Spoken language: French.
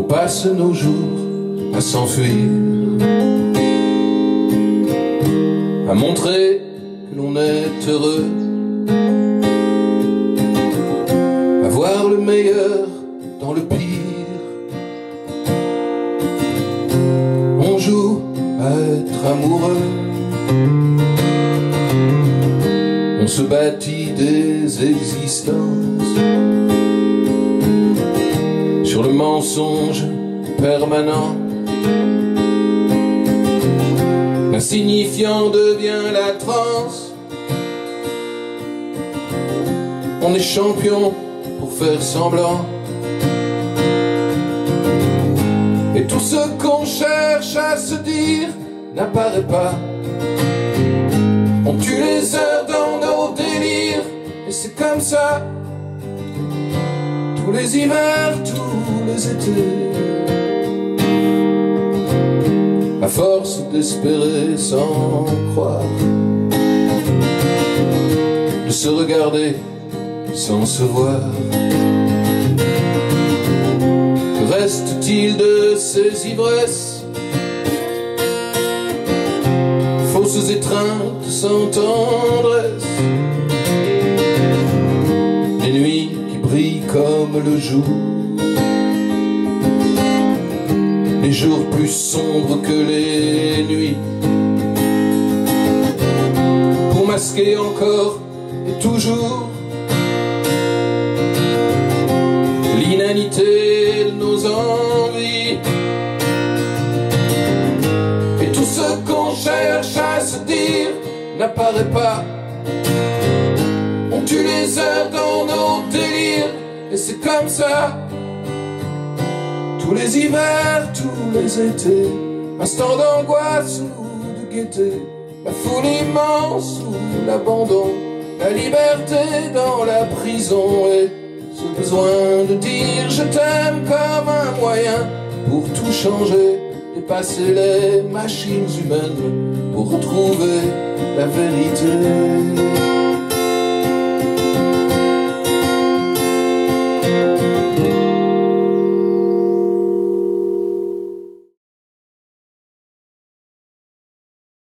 passe nos jours à s'enfuir, à montrer que l'on est heureux, à voir le meilleur dans le pire. On joue à être amoureux, on se bâtit des existences sur le mensonge permanent. L'insignifiant devient la transe. On est champion pour faire semblant, et tout ce qu'on cherche à se dire n'apparaît pas. On tue les heures dans nos délires, et c'est comme ça tous les hivers, tous les étés. À force d'espérer sans croire, de se regarder sans se voir, que reste-t-il de ces ivresses, fausses étreintes sans tendresse, les nuits qui brillent comme le jour, les jours plus sombres que les nuits, pour masquer encore et toujours l'inanité de nos envies. Et tout ce qu'on cherche à se dire n'apparaît pas. On tue les heures dans nos délires, et c'est comme ça tous les hivers, tous les étés. Instant d'angoisse ou de gaieté, la foule immense ou l'abandon, la liberté dans la prison, et ce besoin de dire je t'aime comme un moyen pour tout changer, dépasser les machines humaines pour retrouver la vérité.